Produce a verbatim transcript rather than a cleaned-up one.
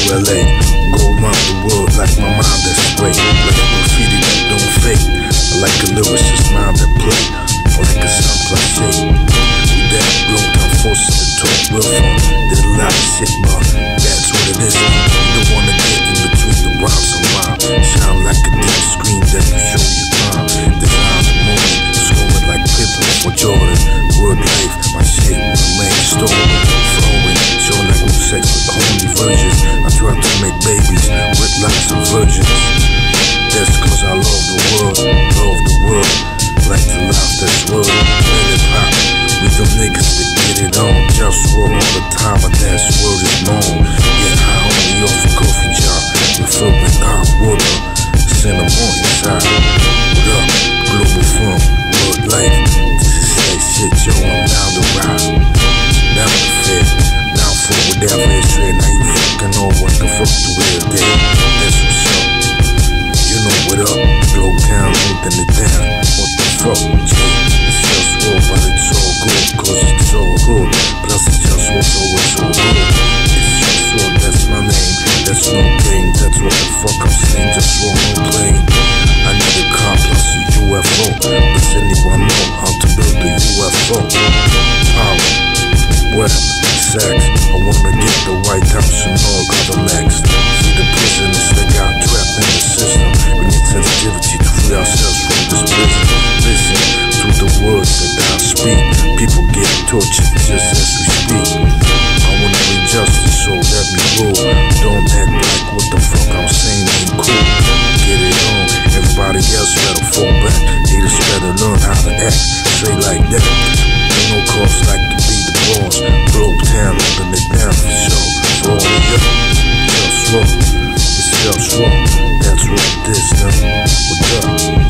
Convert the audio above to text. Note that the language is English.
L A. Go around the world like my mind that's straight. Like a graffiti that don't fade. I like a lyricist mind that play. Or like a sound cliche. We that long time forced to talk real fun. Did a lot of shit, but that's what it is. You don't wanna get in between the rhymes and rhyme. Shine like a deep screen that you show your time. Design the moment, scoring like Pippen or Jordan. Word life, my shit remain stolen. Flowing, showing like we sex with holy virgins. I try to make babies with lots of virgins. That's cause I love the world, love the world. Like the life that's world, let it pop. We them niggas that get it on. JustWar all the time, but that's word is known. Get high only off a coffee job. We fill with hot water, send them on your side. What up, Globalfirm, world life. This is that shit, yo, I'm down the ride. Down the fit, down for whatever it's straight. Now you fucking know what the fuck the real day. That's what's up. You know what up, Glow Town, holding it down. What the fuck, G? It's JustWar, but it's all good, cause it's all good. Plus it's JustWar, so it's all good. It's JustWar, that's my name. That's no game, that's what the fuck I'm saying. JustWar, no plane. I need a car plus a U F O. Does anyone know how to build a U F O? Power, well, sex. I wanna get the White House and all other next. See the prisoners that got trapped in the system. We need sensitivity to free ourselves from this prison. Listen to the words that I speak. People get tortured just as we speak. I wanna bring justice, so let me rule. Don't act like what the fuck I'm saying ain't cool. Get it on, everybody else better fall back. Haters better learn how to act straight like that. Ain't no cause like to be the boss. Globe town, holding it down for sure. For all of you, JustWar, it's JustWar. That's what it is now. What's up?